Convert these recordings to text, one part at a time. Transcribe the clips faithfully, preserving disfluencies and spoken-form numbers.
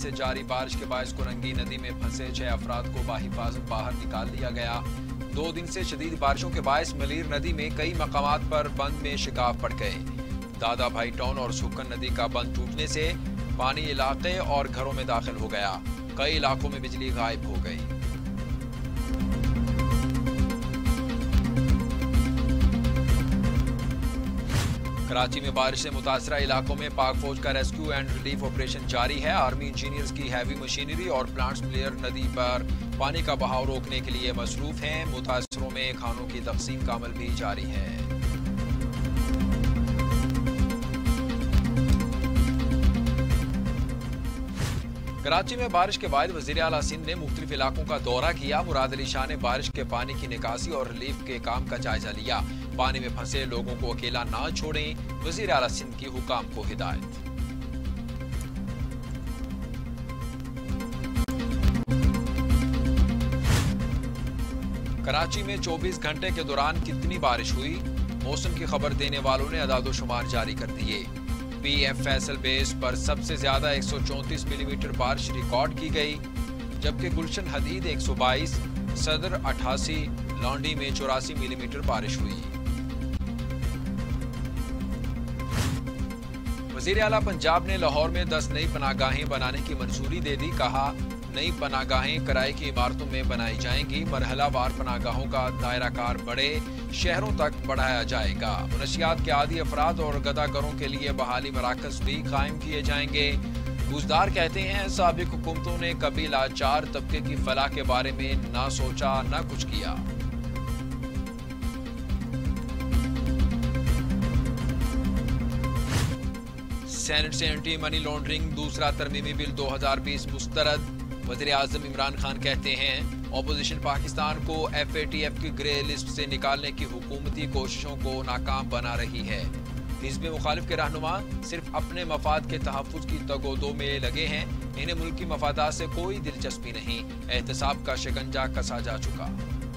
से जारी बारिश के बायस कुरंगी नदी में फंसे छह अफराद को बाहिफाजत बाहर निकाल लिया गया। दो दिन से शदीद बारिशों के बायस मलीर नदी में कई मकामात पर बंद में शिकाफ पड़ गए। दादा भाई टाउन और सुक्कन नदी का बंद टूटने से पानी इलाके और घरों में दाखिल हो गया। कई इलाकों में बिजली गायब हो गई। कराची में बारिश से मुतासरा इलाकों में पाक फौज का रेस्क्यू एंड रिलीफ ऑपरेशन जारी है। आर्मी इंजीनियर्स की हैवी मशीनरी और प्लांट्स मलीर नदी पर पानी का बहाव रोकने के लिए मसरूफ हैं। मुतासरों में खानों की तकसीम का अमल भी जारी है। कराची में बारिश के बाद वज़ीर आला सिंध ने मुख्तलिफ इलाकों का दौरा किया। मुराद अली शाह ने बारिश के पानी की निकासी और रिलीफ के काम का जायजा लिया। पानी में फंसे लोगों को अकेला ना छोड़ें, वज़ीर आला सिंध की हुकाम को हिदायत। कराची में चौबीस घंटे के दौरान कितनी बारिश हुई, मौसम की खबर देने वालों ने अदादोशुमार जारी कर दिए। पी एफ फैसल बेस पर सबसे ज्यादा एक सौ चौंतीस मिलीमीटर बारिश रिकॉर्ड की गई, जबकि गुलशन हदीद एक सौ बाईस, सदर अठासी, लौंडी में चौरासी मिलीमीटर बारिश हुई। वज़ीर आला पंजाब ने लाहौर में दस नई पनाहगाहें बनाने की मंजूरी दे दी। कहा, नई पनाहगाहें किराए की इमारतों में बनाई जाएंगी। मरहलावार पनाहगाहों का दायरा कार बड़े शहरों तक बढ़ाया जाएगा। मुनशियात के आदी अफराद और गदागरों के लिए बहाली मराकज भी कायम किए जाएंगे। गुजदार कहते हैं, साबिक हुकूमतों ने कभी लाचार तबके की फलाह के बारे में ना सोचा ना कुछ किया। सेनेट से एंटी मनी लॉन्ड्रिंग दूसरा तरमीमी बिल दो हजार बीस मुस्तरद। वज़ीर आज़म इमरान खान कहते हैं, ऑपोजिशन पाकिस्तान को एफ ए टी एफ की ग्रे लिस्ट से निकालने की हुकूमती कोशिशों को नाकाम बना रही है। हिज़्ब मुखालिफ के रहनुमा सिर्फ अपने मफाद के तहफ़्फ़ुज़ की तगोदो में लगे हैं। इन्हें मुल्की मफादात से कोई दिलचस्पी नहीं। एहतसाब का शिकंजा कसा जा चुका।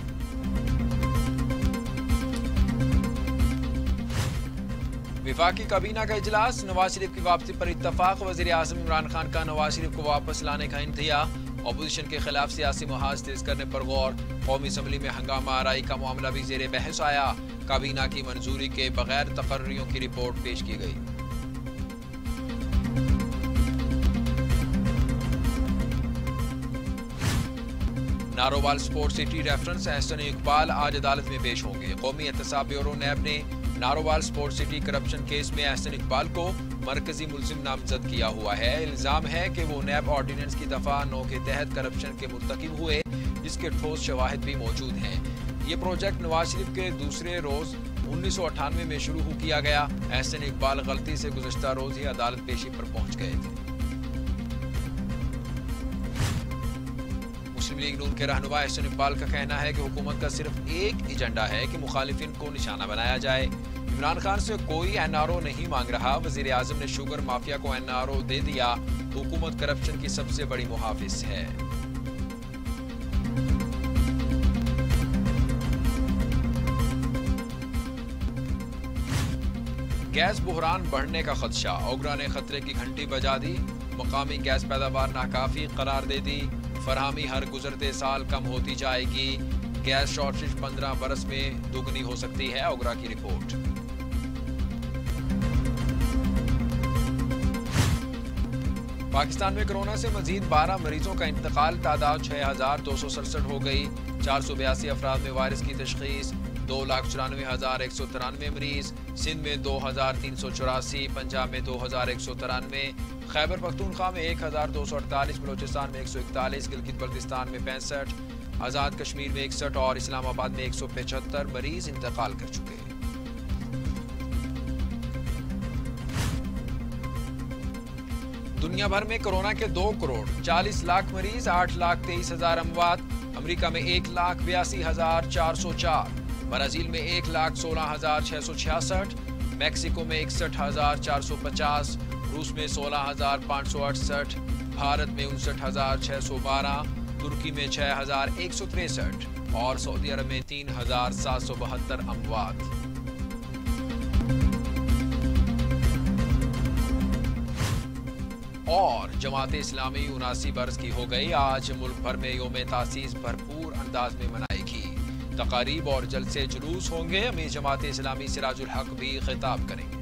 विफाकी काबीना का इजलास, नवाज शरीफ की वापसी पर इत्तफाक। वज़ीर आज़म इमरान खान का नवाज शरीफ को वापस लाने का इंतहा। अपोजिशन के खिलाफ सियासी मुहाज तेज करने पर गौर। कौमी असम्बली में हंगामा आराई का मामला भी ज़ेरे बहस आया। काबीना की मंजूरी के बगैर तकर्रियों की रिपोर्ट पेश की गई। Narowal sports city reference Ahsan Iqbal आज अदालत में पेश होंगे। कौमी एहतसाब ब्यूरो नैब ने Narowal sports city corruption case में एहसन इकबाल को मरकजी मुलजिम नामजद किया हुआ है। इल्जाम है कि वो नैब ऑर्डिनेंस की दफा नौ के तहत करप्शन के मुर्तकिब हुए, जिसके ठोस शवाहिद भी मौजूद हैं। ये प्रोजेक्ट नवाज शरीफ के दूसरे रोज उन्नीस सौ अट्ठानवे में शुरू किया गया। एहसन इकबाल गलती से गुज़श्ता रोज ही अदालत पेशी पर पहुंच गए थे। मुस्लिम लीग नून के रहनुमा एहसन इकबाल का कहना है कि हुकूमत का सिर्फ एक एजेंडा है कि मुखालिफिन को निशाना बनाया जाए। इमरान खान से कोई एन आर ओ नहीं मांग रहा। वज़ीर आज़म ने शुगर माफिया को एन आर ओ दे दिया। हुकूमत करप्शन की सबसे बड़ी मुहाफिज है। गैस बुहरान बढ़ने का खदशा, ओगरा ने खतरे की घंटी बजा दी। मकामी गैस पैदावार नाकाफी करार दे दी। फरहमी हर गुजरते साल कम होती जाएगी। गैस शॉर्टेज पंद्रह बरस में दुगनी हो सकती है, ओगरा की रिपोर्ट। पाकिस्तान में कोरोना से मजीद बारह मरीजों का इंतकाल। तादाद छह हजार दो सौ सड़सठ हो गई। चार सौ बयासी अफराद में वायरस की तशखीस। दो लाख चौरानवे हजार एक सौ तिरानवे मरीज। सिंध में दो हजार तीन सौ चौरासी, पंजाब में दो हजार एक सौ तिरानवे, खैबर पख्तूनख्वा में एक हजार दो सौ अड़तालीस, बलोचिस्तान में एक सौ इकतालीस, गिलगित बल्तिस्तान में पैंसठ, आज़ाद कश्मीर में इकसठ और इस्लामाबाद में एक सौ पचहत्तर मरीज इंतकाल कर चुके। दुनिया भर में कोरोना के दो करोड़ चालीस लाख मरीज, आठ लाख तेईस हजार अमवात। अमरीका में एक लाख बयासी हजार चार सौ चार, ब्राजील में एक लाख सोलह हजार छह सौ छियासठ, मैक्सिको में इकसठ हजार चार सौ पचास, रूस में सोलह हजार पाँच सौ अड़सठ, भारत में उनसठ हजार छह सौ बारह, तुर्की में छह हजार एक सौ तिरसठ और सऊदी अरब में तीन हजार सात सौ बहत्तर अमवात। और जमात इस्लामी उनासी बरस की हो गई। आज मुल्क भर में योम तासीस भरपूर अंदाज में मनाएगी। तकारीब और जलसे जुलूस होंगे। अमीर जमात इस्लामी सिराजुल हक भी खिताब करेंगे।